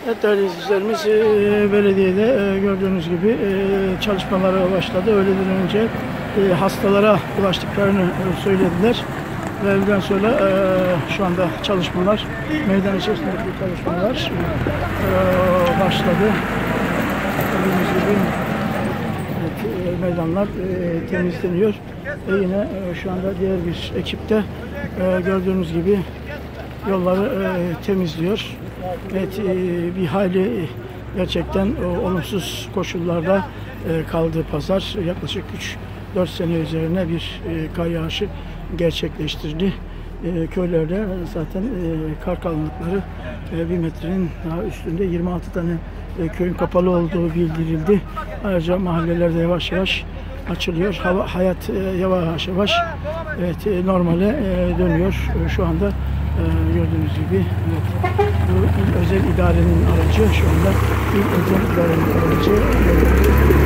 Evet değerli izleyicilerimiz, belediyede gördüğünüz gibi çalışmalara başladı. Öğleden önce hastalara ulaştıklarını söylediler. Ve öğleden sonra şu anda çalışmalar, meydan içerisindeki çalışmalar başladı. Gördüğünüz gibi evet, meydanlar temizleniyor. Ve yine şu anda diğer bir ekip de gördüğünüz gibi yolları temizliyor. Evet, bir hayli gerçekten olumsuz koşullarda kaldı pazar. Yaklaşık 3-4 sene üzerine bir kar yağışı gerçekleştirdi. Köylerde zaten kar kalınlıkları 1 metrenin daha üstünde, 26 tane köyün kapalı olduğu bildirildi. Ayrıca mahallelerde yavaş yavaş açılıyor. Hayat yavaş yavaş evet, normale dönüyor. Şu anda gördüğünüz gibi evet, bu il özel idarenin aracı, şu anda il özel idarenin aracı